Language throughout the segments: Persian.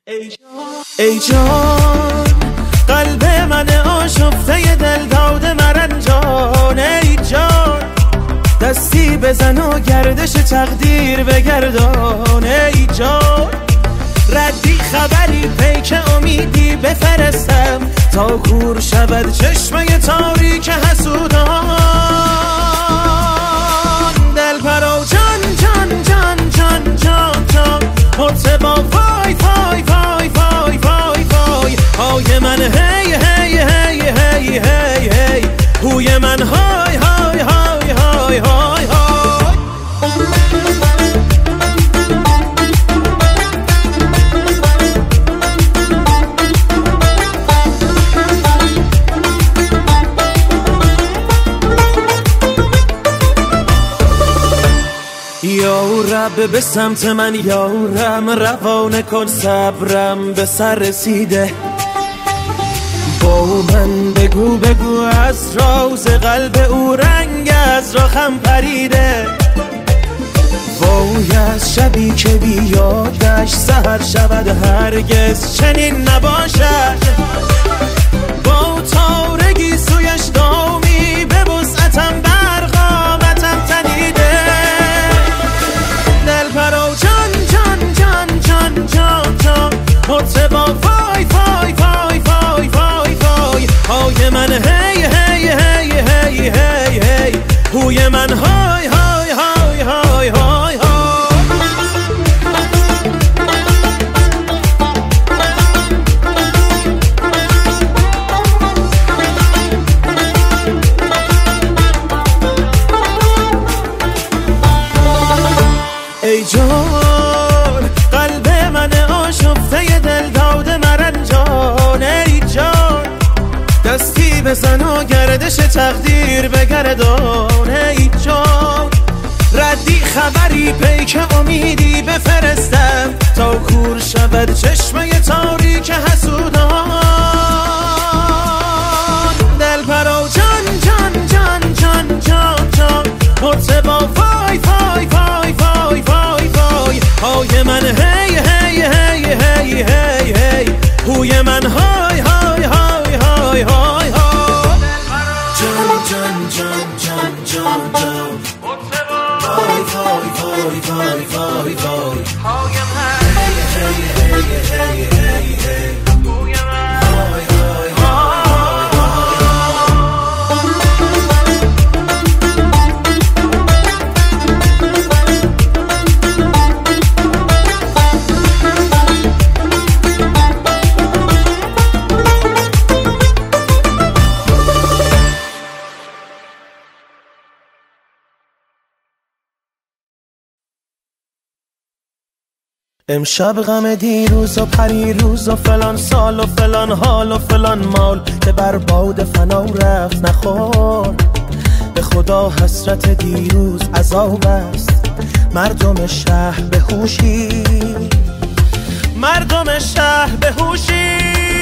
ای جان قلب من آشفته دل داده مرنجان، ای جان دستی بزن و گردش تقدیر بگردان، ای جان ردی خبری پیک امیدی بفرستم تا کور شود چشمه تاریک حسودان. دل پرو جان جان جان جان جان جان مرتبا وای وای وای وای وای وای های من هی هی هی هی هی هی هوی من های های های های های های. یا رب به سمت من یارم، روانه کن صبرم به سر رسیده، با من بگو بگو از راز قلب او رنگ از راخم پریده. وای از شبی که بیادش سحر شود هرگز چنین نباشد، با تارگی سویش دامی به وسعتم برقامتم تنیده. دل پرو جان جان جان جان جان جان مرتبا وای وای وای وای وای وای های من هی هی هی هی هی هی هوی من های های های های های های. ای جان قلب من آشفته دل داده مرنجان، ای جان دستی بزن و گردش تقدیر بگردان، ای جان ردی خبری پیک امیدی بفرستم تا کور شود چشمه تاریک حسودان. دل پرو جان جان جان جان جان جان مرتبا وای وای وای وای وای وای های من هی هی هی هی هی هی هوی من های های های های های های. جان جان جان جان جان جان وای وای وای وای وای وای های من هی هی هی هی هی هوی من های های های. امشب غم دیروز و پریروز و فلان سال و فلان حال و فلان مال که بر باد فنا رفت نخور. به خدا حسرت دیروز عذاب است، مردم شهر به هوشی، مردم شهر به هوشی.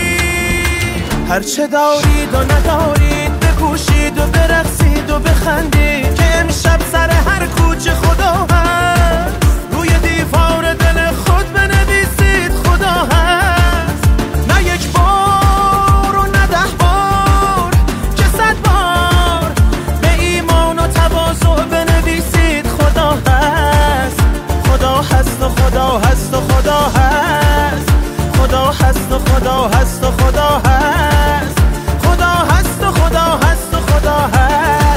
هرچه دارید و ندارید بکوشید و برقصید و بخندید که امشب سر هر کوچه خدا هست. روی دیوار دل خود بنویسید خدا هست، نه یک بار و نه 10 بار که 100 بار به ایمان و تواضع بنویسید خدا هست. خدا هست و خدا هست و خدا هست، خدا هست و خدا هست و خدا هست، خدا هست و خدا هست و خدا هست.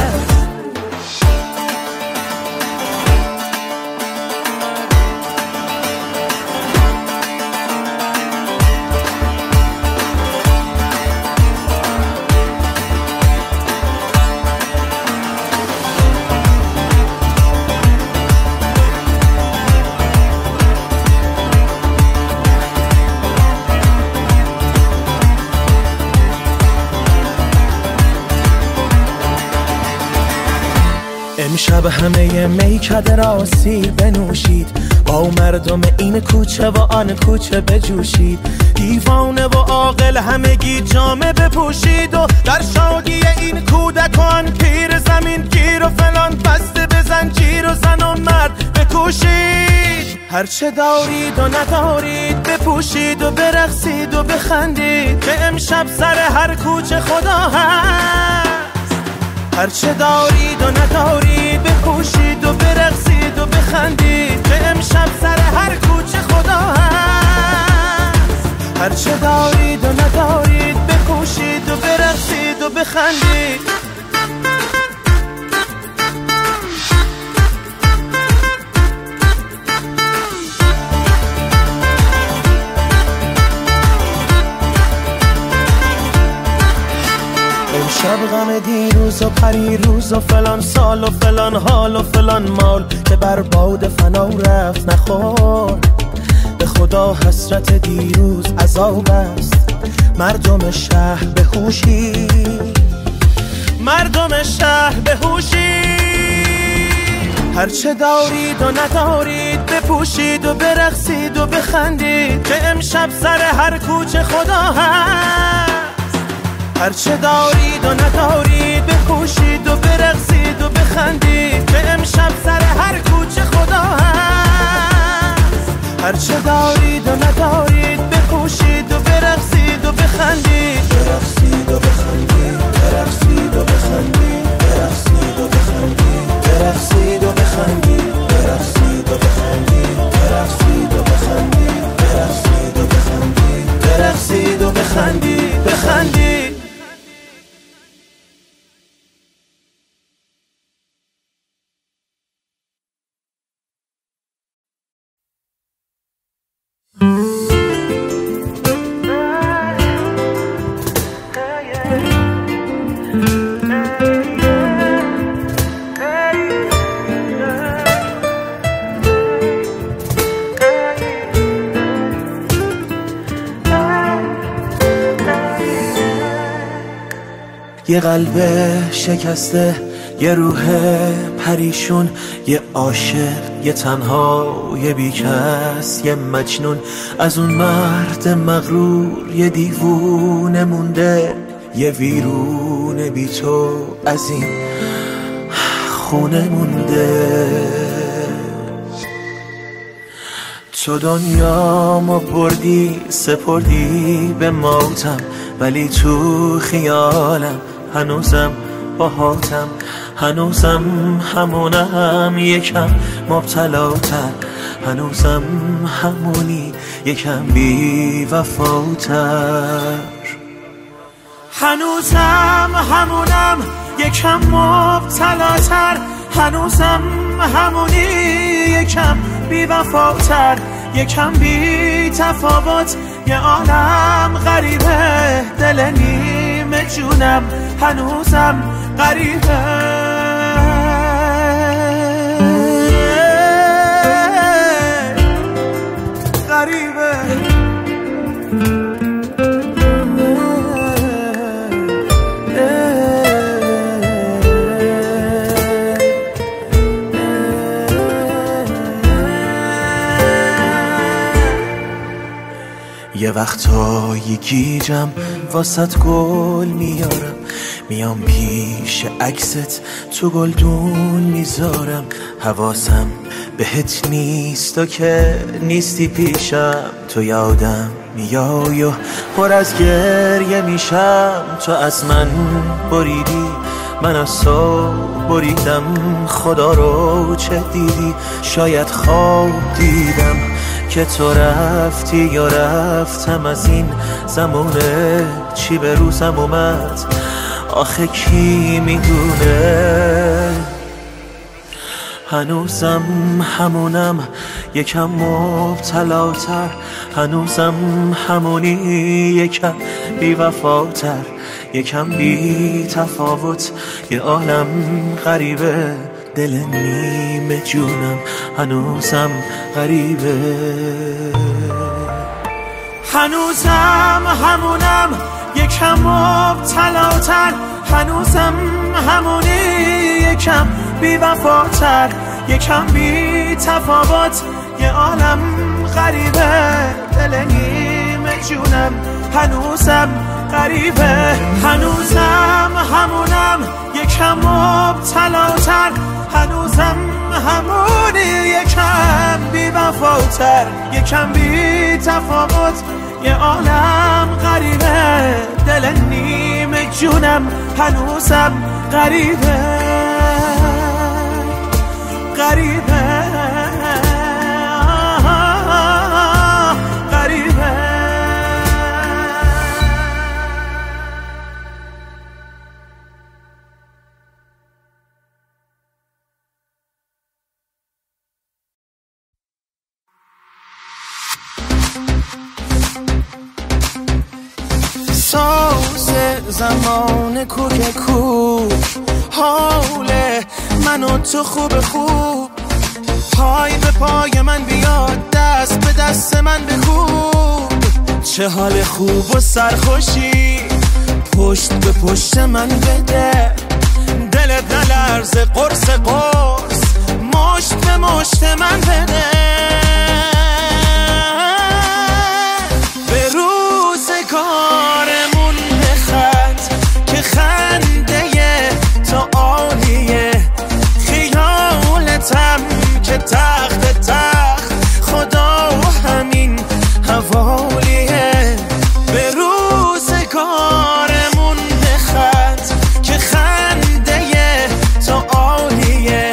امشب همه میکده را سیر بنوشید، با مردم این کوچه و آن کوچه بجوشید، دیوانه و عاقل همگی جامه بپوشید و در شادی این کودک و آن پیر زمین گیر و فلان بسته بزن جیر و زن و مرد بکوشید. هرچه دارید و ندارید بپوشید و برقصید و بخندید که امشب سر هر کوچه خدا هست. هرچه دارید و ندارید بپوشید و برقصید و بخندید که امشب سر هر کوچه خدا هست. هرچه دارید و ندارید بپوشید و برقصید و بخندید. شب غم دیروز و پریروز و فلان سال و فلان حال و فلان مال که بر باد فنا رفت نخور. به خدا حسرت دیروز عذاب است، مردم شهر بهوشی، مردم شهر بهوشی. هرچه دارید و ندارید بپوشید و برقصید و بخندید که امشب سر هر کوچه خدا هست. هرچه دارید و ندارید بپوشید و برقصید و بخندید که امشب سر هر کوچه خدا هست. هرچه دارید و ندارید بپوشید و برقصید و بخندید. برقصید و بخندید، برقصید و بخندید، برقصید و بخندید، برقصید و بخندید، برقصید و بخندید، برقصید و بخندید، برقصید و بخندید، برقصید و بخندید، بخندید. یه قلب شکسته، یه روح پریشون، یه عاشق، یه تنها، یه بیکس، یه مجنون. از اون مرد مغرور یه دیوونه مونده، یه ویرون بی تو از این خونه مونده. تو دنیامو بردی سپردی به موتم، ولی تو خیالم هنوزم باهاتم، هنوزم همونم یکم مبتلاتر، هنوزم همونی یکم بی وفاتر، هنوزم همونم یکم مبتلاتر، هنوزم همونی یکم بی وفاتر، یکم بی تفاوت. یه عالم غریبه دل نیمه جونم هنوزم غریبه، غریبه. یه وقتایی گیجم واسط گل میارم، میام پیش عکست تو گلدون میذارم. حواسم بهت نیست و که نیستی پیشم، تو یادم میای و پر از گریه میشم. تو از من بریدی، من از تو بریدم، خدا رو چه دیدی؟ شاید خواب دیدم که تو رفتی یا رفتم از این زمونه. چی به روزم اومد آخه کی میدونه؟ هنوزم همونم یکم مبتلاتر، هنوزم همونی یکم بی وفاتر، یکم بی تفاوت. یه عالم غریبه دل نیمه جونم هنوزم غریبه، هنوزم همونم یکم مبتلاتر، هنوزم همونی یکم بی وفاتر، یکم بی تفاوت. یه عالم غریبه، دل نیمه جونم هنوزم غریبه، هنوزم همونم یکم مبتلاتر، هنوزم همونی یکم بی وفاتر، یکم بی تفاوت، یه عالم غریبه، دل نیمه جونم هنوزم غریبه غریبه غریبه. ساز زمان کوک کوک، حال من و تو خوب خوب، پای به پای من بیاد، دست به دست من بکوب، چه حال خوب و سرخوشی پشت به پشت من بده، دلت نلرزه قرص قرص مشت به مشت من بده، به روزگارمون بخند که خنده تو عالیه، خیالتم که تخت تخت خدا و همین حوالیه، به روزگارمون بخند که خنده تو عالیه،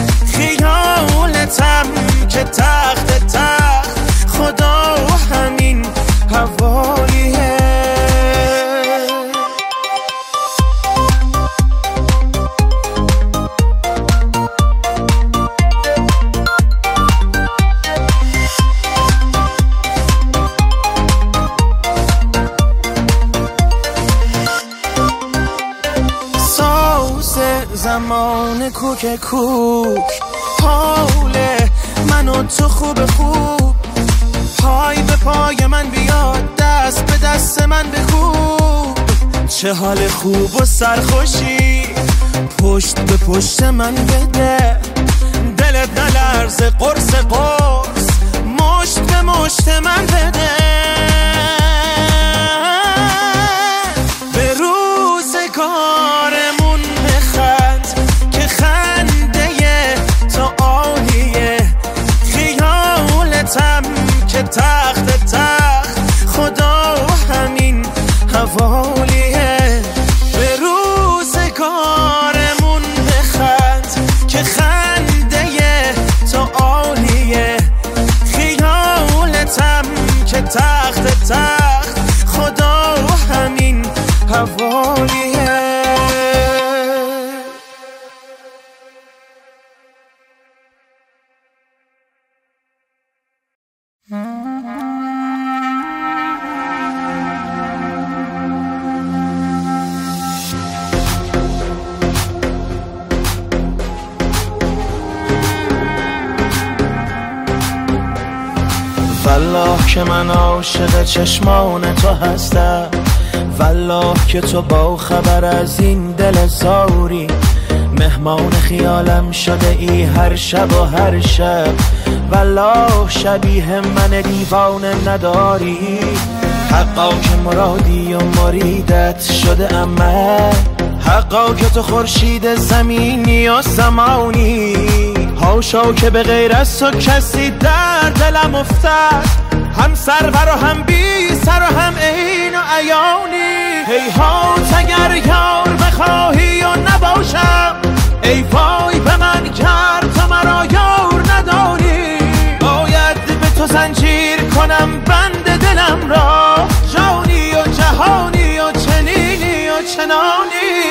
خیالتم که تخت تخت خدا و همین حوالیه. زمان کوک کوک، حال من و تو خوب خوب، پای به پای من بیاد، دست به دست من بکوب، چه حال خوب و سرخوشی پشت به پشت من بده، دلت نلرزه قرص قرص مشت به مشت من بده، به روزگارمون بخند که خنده تو عالیه، خیالتم که تخت تخت خدا و همین حوالیه، به روزگارمون بخند که خنده تو عالیه، خیالتم که تخت تخت خدا و همین حوالیه. والله که من عاشق چشمان تو هستم، والله که تو با خبر از این دل زاری، مهمان خیالم شده ای هر شب و هر شب، والله شبیه من دیوانه نداری، حقا که مرادی و مریدت شده امه، حقا که تو خورشید زمینی و زمانی، هاشا که به غیر از تو کسی در دلم افتد، هم سرور و هم بی سر و هم عین و عیانی، هیهات اگر یار بخواهی و نباشم، ای وای به من کرد تو مرا یار نداری، باید به تو زنجیر کنم بند دلم را، جانی و جهانی و چنینی و چنانی.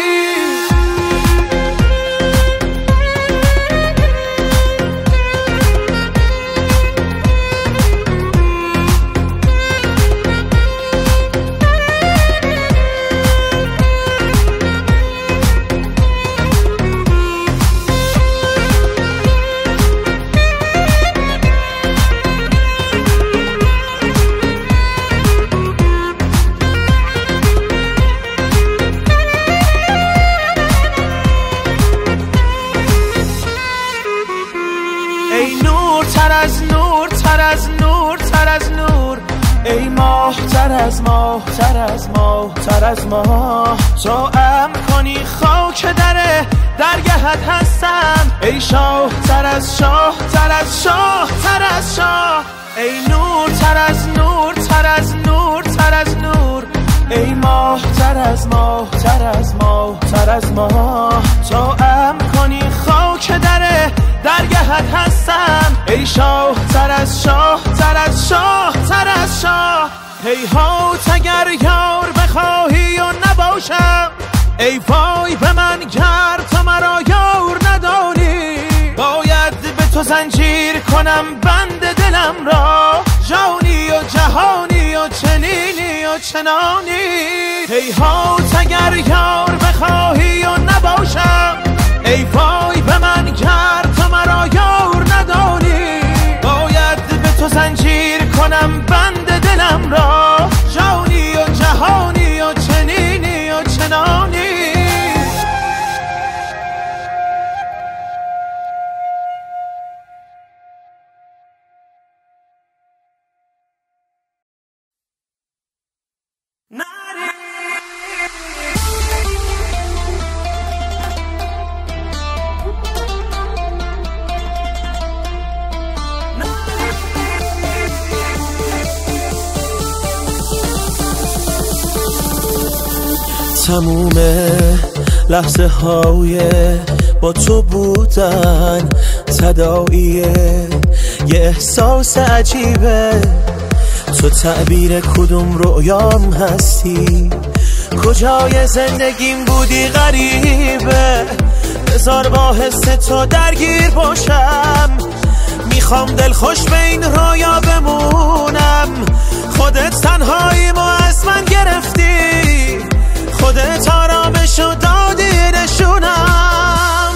از ماه، تر از ماه، تر از ماه. تو کنی خاک درگهت هستم ای شاه، تر از شاه، تر از شاه، تر از شاه. ای نور تر از نور، تر از نور، تر از نور. ای ماه تر از ماه، تر از ماه، تر از ماه. تو کنی خاک درگهت هستم ای شاه، تر از شاه، تر از شاه، تر از شاه. هیهات اگر یار بخواهی و نباشم، ای وای به من گر تو مرا یار نداری. باید به تو زنجیر کنم بند دلم را، جانی و جهانی و چنینی و چنانی. هیهات اگر یار بخواهی و نباشم، ای وای به من گر تو مرا یار نداری. باید به تو زنجیر کنم بند دلم را، جانی و جهانی و چنینی و چنانی. تموم لحظه های با تو بودن تداعیه یه احساس عجیبه. تو تعبیر کدوم رویام هستی، کجای زندگیم بودی غریبه. بذار با حس تو درگیر باشم، میخوام دلخوش به این رویا بمونم. خودت تنهاییمو از من گرفتی، خودت آرامشو دادی نشونم.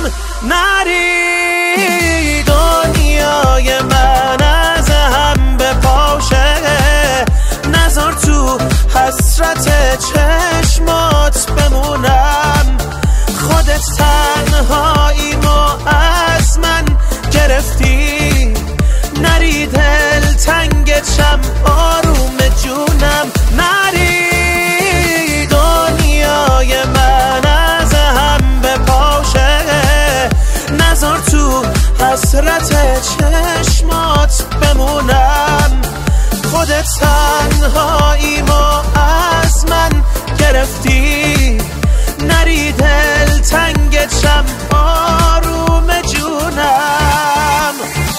نری دنیای من از هم بپاشه، نذار تو حسرت چشمات بمونم. خودت تنهاییمو از من گرفتی، نری دل تنگت شم آروم جونم. نری دنیای من از هم بپاشه، نذار تو حسرت چشمات بمونم. خودت تنهاییمو از من گرفتی، نری دل تنگت شم آروم جونم.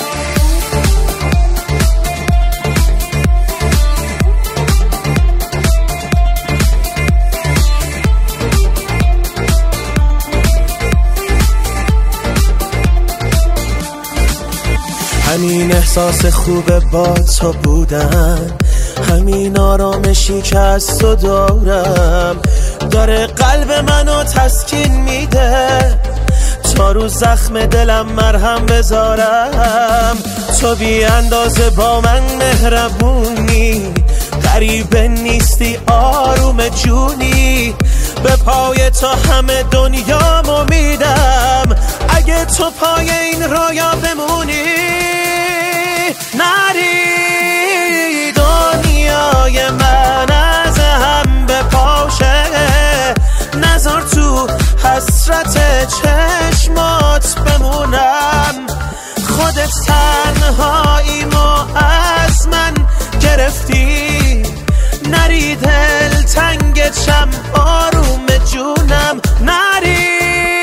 همین احساس خوبه با تو بودن، همین آرامشی که از تو دارم، داره قلب منو تسکین میده. تا رو زخم دلم مرهم بذارم، تو بی اندازه با من مهربونی. غریبه نیستی آروم جونی، به پای تو همه دنیامو میدم. اگه تو پای این رویا بمونی، نری دنیای من از هم بپاشه، نذار تو حسرت چشمات بمونم. خودت تنهاییمو از من گرفتی، نری دل تنگت شم آروم جونم. نری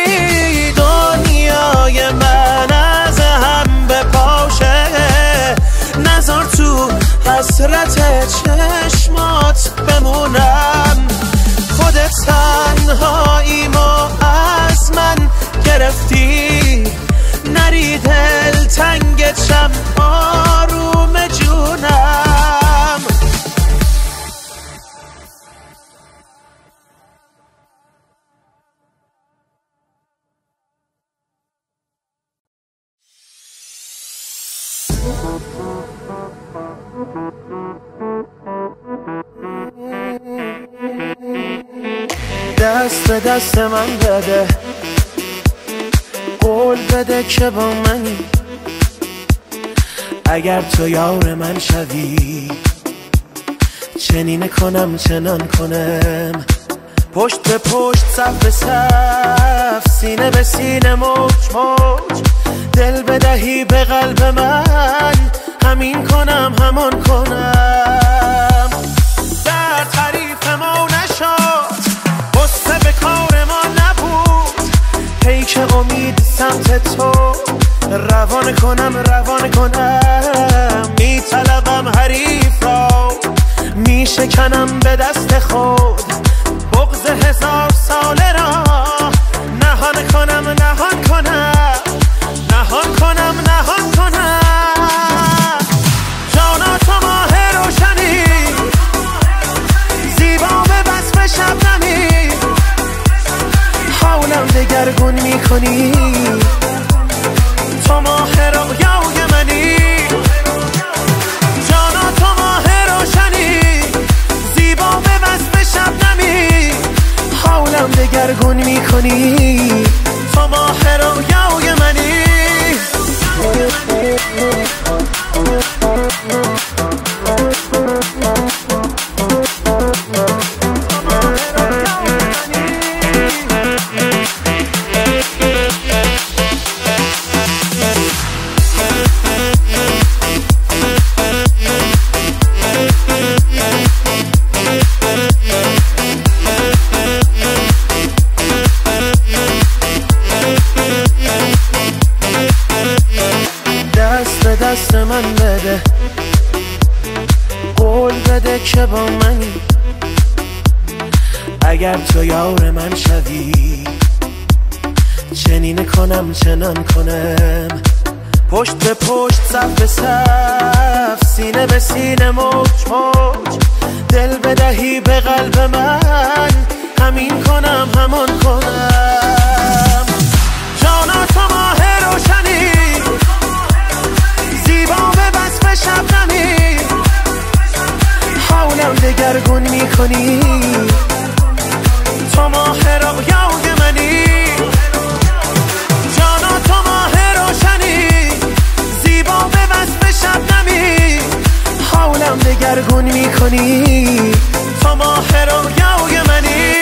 دنیای من از هم بپاشه، نذار تو حسرت چشمات بمونم. خودت تنهاییمو از من گرفتی، نری دل تنگت شم آروم جونم. دست به دست من بده، قول بده که با منی. اگر تو یار من شوی، چنین کنم چنان کنم، پشت به پشت صف به صف، سینه به سینه موج موج، دل بدهی به قلب من، همین کنم همان کنم. درد حریف ما نشد، غصه به کار ما نبود، پیک امید سمت تو روان کنم روان کنم. میطلبم حریف را، میشکنم به دست خود، بغض 1000 ساله را نهان کنم نهان کنم، نهان کنم نهان کنم. جانا تو ماه روشنی، زیبا به وصف شبنمی، حالم دگرگون میکنی، تو ماه رویای منی. جانا تو ماه روشنی، زیبا به وصف شبنمی، حالم دگرگون میکنی، تو ماه رویای منی. دست من بده، قول بده که با منی، اگر تو یار من شوی، چنین کنم چنان کنم، پشت به پشت صف به صف، سینه به سینه موج موج، دل بدهی به قلب من، همین کنم همان کنم. جانا تو ماه روشنی، زیبا به وصف شبنمی، حالم دگرگون میکنی، تو ماه رویای منی. جانا تو ماه روشنی، زیبا به وصف شبنمی، حالم دگرگون میکنی، تو ماه رویای منی.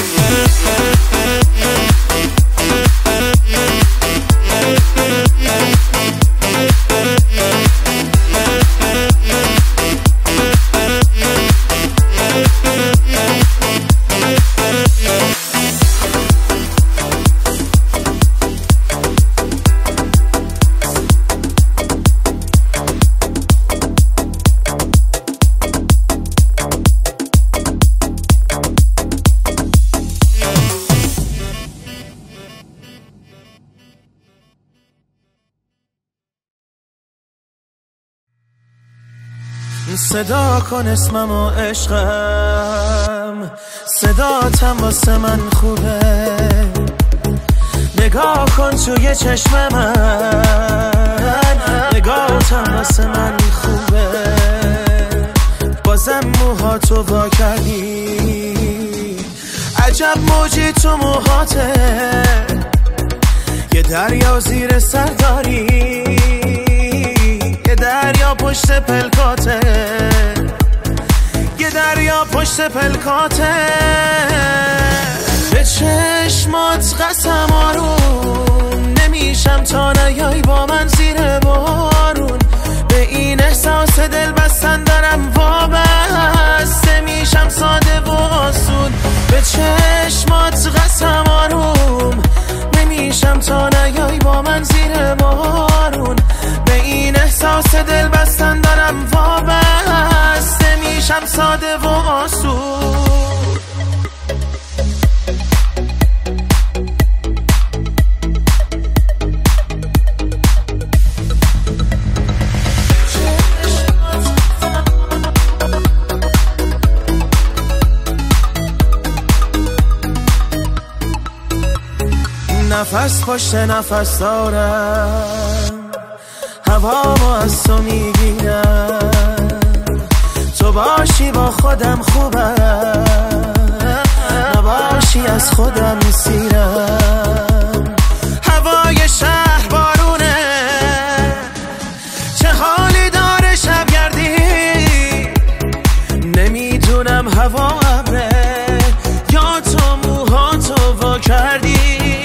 صدا کن اسمم و عشقم، صداتم واسه من خوبه، نگاه کن توی چشم من، نگاهتم واسه من خوبه، بازم موهاتو وا کردی، عجب موجی تو موهاته، یه دریا زیر سر داری، یه دریا پشت پلکاته، یه دریا پشت پلکاته. به چشمات قسم آروم نمیشم تا نیای با من زیر بارون، به این احساس دل بستن دارم وابسته میشم ساده و آسون. به چشمات قسم آروم نمیشم تا نیای با من زیر بارون، به این احساس دل بستن دارم وابسته میشم ساده و آسون. نفس پشت نفس دارم، هوامو از تو میگیرم، تو باشی با خودم خوبم، نباشی از خودم سیرم. هوای شهر بارونه، چه حالی داره شبگردی، نمی میدونم هوا ابره یا تو موهاتو وا کردی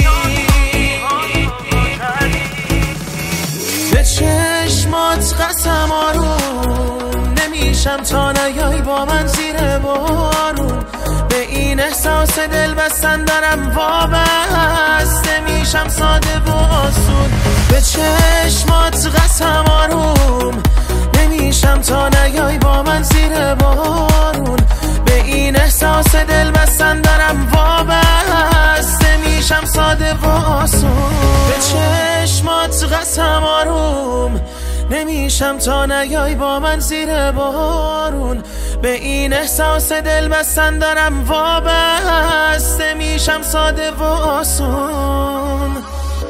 به چشمات قسم آروم نمیشم تا نیای با من زیر بارون به این احساس دل بستن دارم وابسته میشم ساده و آسون به چشمات قسم آروم نمیشم تا نیای با من زیر بارون به این احساس دل بستن دارم وابسته میشم ساده و آسون به چشمات قسم آروم نمیشم تا نیای با من زیر بارون به این احساس دل بستن دارم وابسته میشم ساده و آسون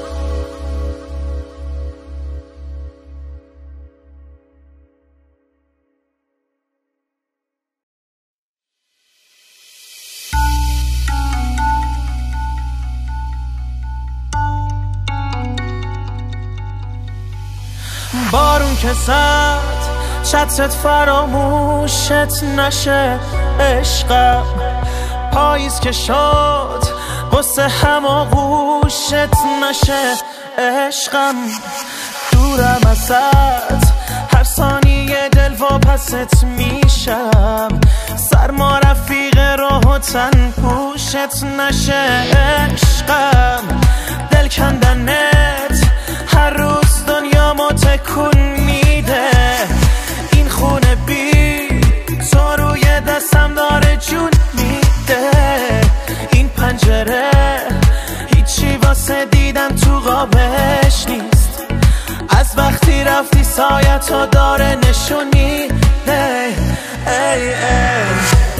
بارون که زد چترت فراموشت نشه عشقم پاییز که شد قصه هماغوشت نشه عشقم دورم ازت هر ثانیه دل واپست میشم سرما رفیق راه و تن پوشت نشه عشقم دل کندنت هر روز دنیامو تکون میده این خونه بی تو روی دستم داره جون میده این پنجره هیچی واسه دیدن تو قابش نیست از وقتی رفتی سایتو داره نشون میده ای ای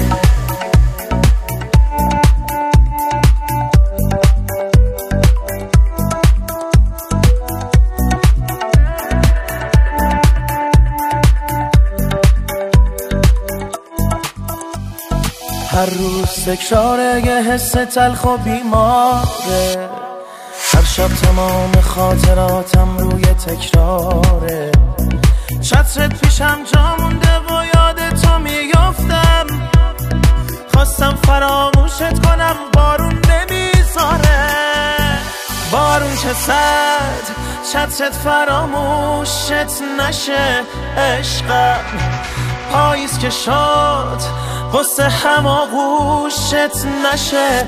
هر روز تکراره یه حس تلخ و بیماره هر شب تمام خاطراتم روی تکراره چترت پیشم جا مونده و یاد تو میافتم خواستم فراموشت کنم بارون نمیذاره بارون که زد چترت فراموشت نشه عشقم پاییز که شد قصه هماغوشت نشه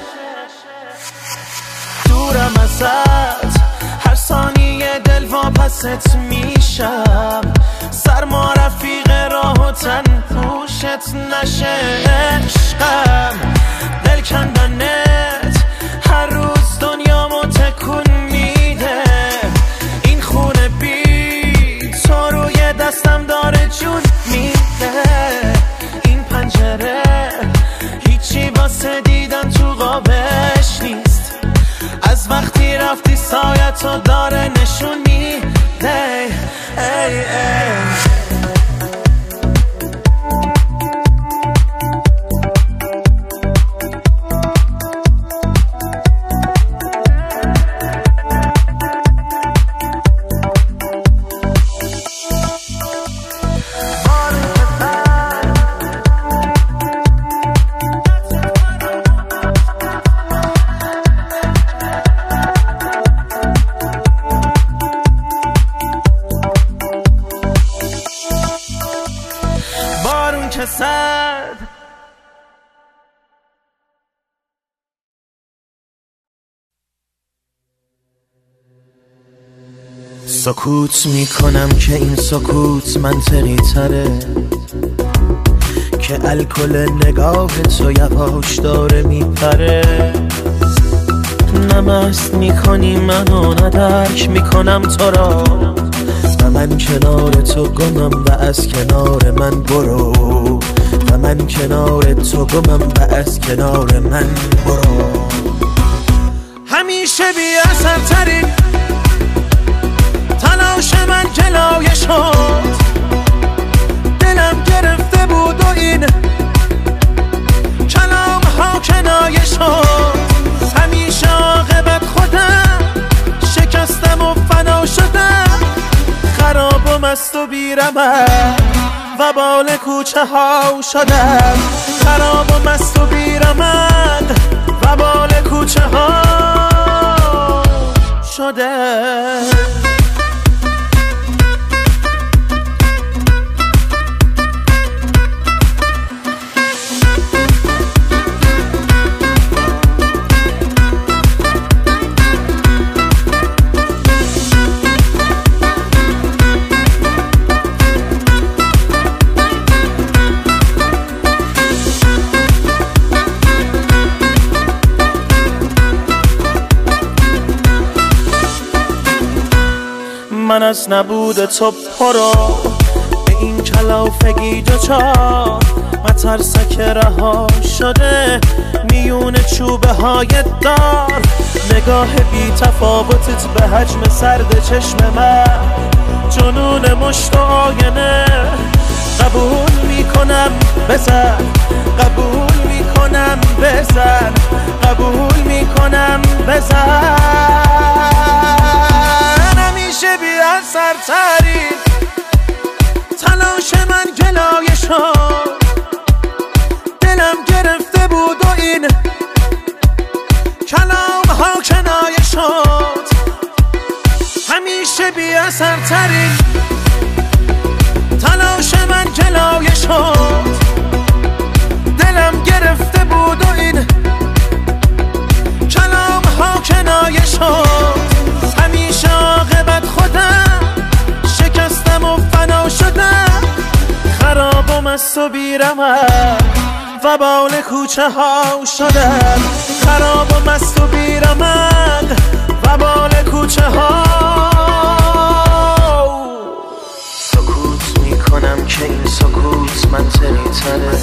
دورم ازت هر ثانیه دل واپست میشم سرما رفیق راه و تن پوشت نشه عشقم دل کندنت هر روز دنیامو تکون میده این خونه بی تو روی دستم داره جون میده این پنجره هیچی واسه دیدن تو قابش نیست از وقتی رفتی سایتو داره نشون میده ای ای سکوت میکنم که این سکوت منطقی تره که الکل نگاه تو یواش داره میپره نه مست میکنی منو نه درک میکنم تو را و من کنار تو گمم و از کنار من برو و من کنار تو گمم و از کنار من برو همیشه بی اثر ترین تلاش من جلایه شد دلم گرفته بود و این کلام ها کنایه شد همیشه عاقبت خودم شکستم و فنا شدم خراب و مست و بیرمم و بال کوچه ها شدم خراب و مست و بیرمق و بال کوچه ها شده. من از نبود تو پرو به این کلافگی دوچار مترسک رها شده میون چوبه های دار. نگاه بی تفاوتت به حجم سرد چشم من جنون مشت و آینه. قبول میکنم بزن، قبول میکنم بزن، قبول میکنم بزن. همیشه بی اثر ترین تلاش من گلایه شد. دلم گرفته بود و این کلام ها کنایه شد. همیشه بی اثر ترین تلاش من گلایه شد. دلم گرفته بود و این کلام ها کنایه شد. همیشه عاقبت خودم شکستم و فنا شدم. خراب و مست و بیرمق و بال کوچه ها شدم. خراب و مست و بیرمق و بال کوچه ها. سکوت میکنم که این سکوت منطقی تره.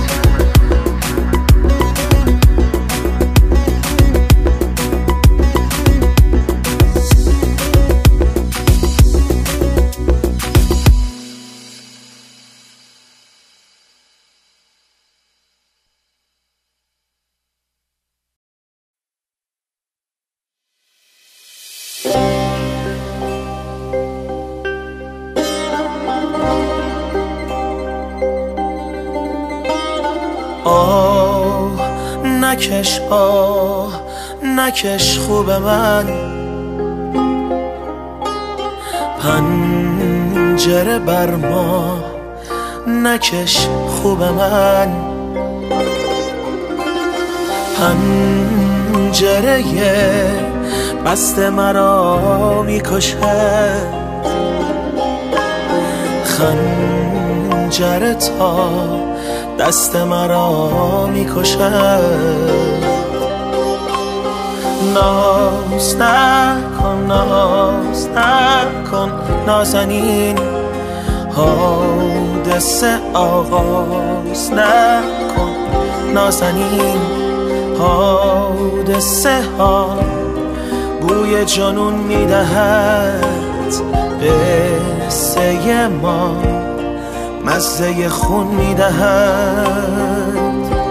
نکش نکش خوب من، پنجره بر ما نکش خوب من. پنجره بست مرا میکشه، خنجره تا دست مرا میکشه. ناز نکن ناز نکن نازنین، حادثه آغاز نکن نازنین. حادثه ها بوی جنون میدهد، قصه ما مزه خون میدهد.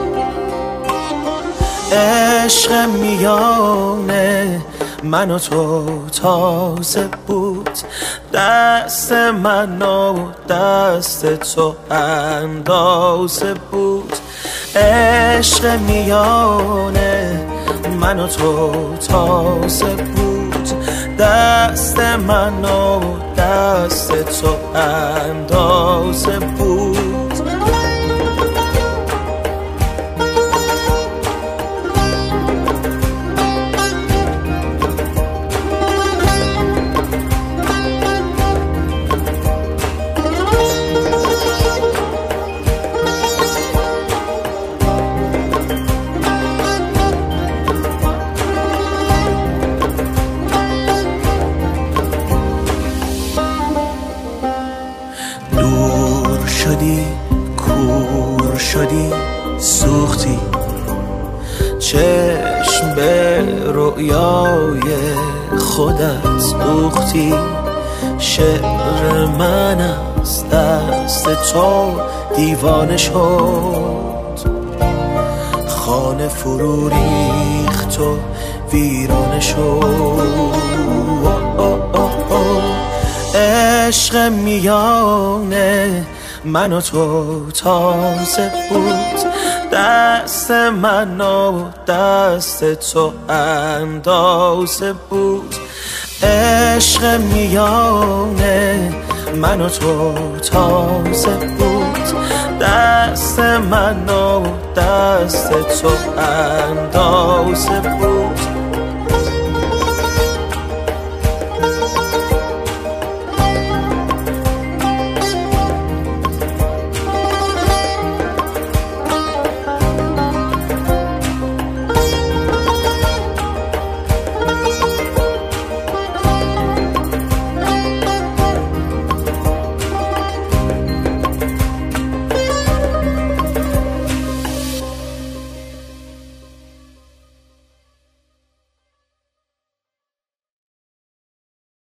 عشق میانه من و تو تازه بود، دست من و دست تو اندازه بود. عشق میانه من و تو تازه بود، دست من و دست تو اندازه بود. کور شدی سوختی، چشم به رؤیای خودت دوختی. شعر من از دست تو دیوانه شد، خانه فرو ریخت و ویرانه شد. عشق میانه من و تو تازه بود، دست من و دست تو اندازه بود. عشق میانه من و تو تازه بود. دست من و دست تو اندازه بود.